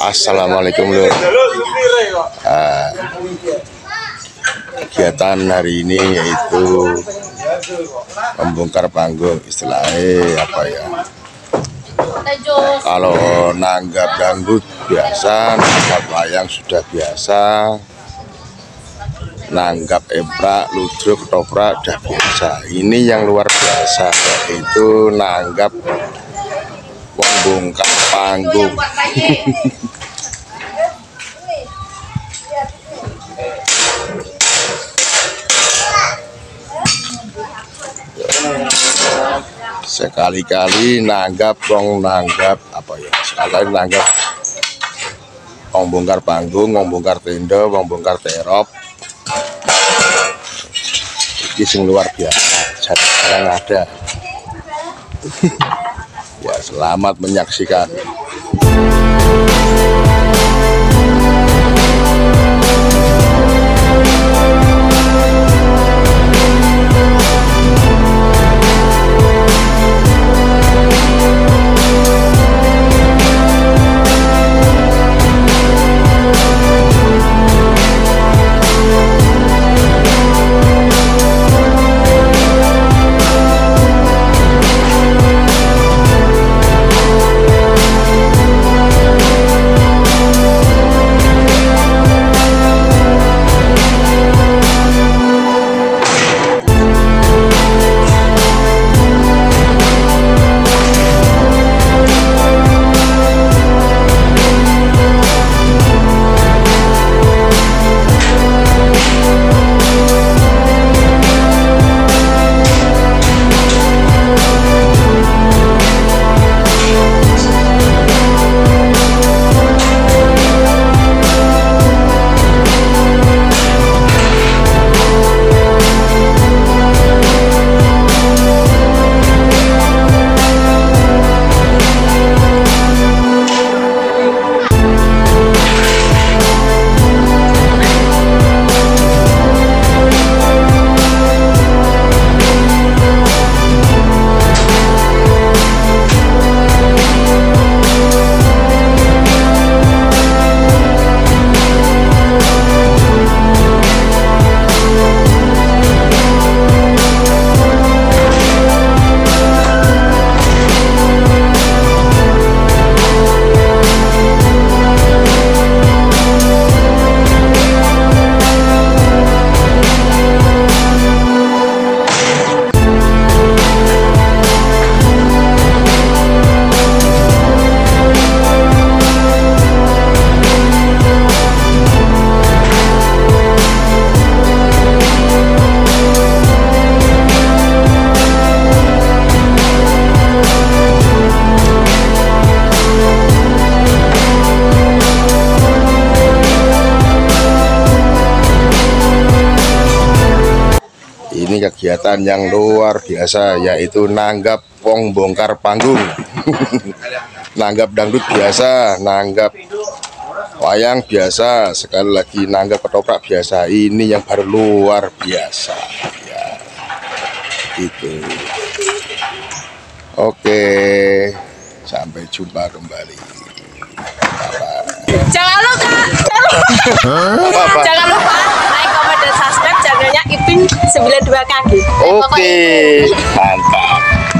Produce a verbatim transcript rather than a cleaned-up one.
Assalamualaikum lur. Nah, kegiatan hari ini yaitu membongkar panggung, istilahnya apa ya? Kalau nanggap dangdut biasa, nanggap wayang sudah biasa, nanggap emprak, ludruk, ketoprak sudah biasa. Ini yang luar biasa, yaitu nanggap membongkar panggung. Sekali-kali nanggap wong nanggap apa ya, sekali nanggap wong bongkar panggung, wong bongkar tenda, wong bongkar terop. Ini sing luar biasa, jarang ada. Ya, selamat menyaksikan. Ini kegiatan yang luar biasa, yaitu nanggap wong bongkar panggung. Nanggap dangdut biasa, nanggap wayang biasa, sekali lagi nanggap ketoprak biasa. Ini yang baru luar biasa ya, itu. Oke, sampai jumpa kembali. Jangan lupa, jangan lupa like, komen, dan subscribe channelnya Ipin sembilan puluh dua kaki. Oke, mantap.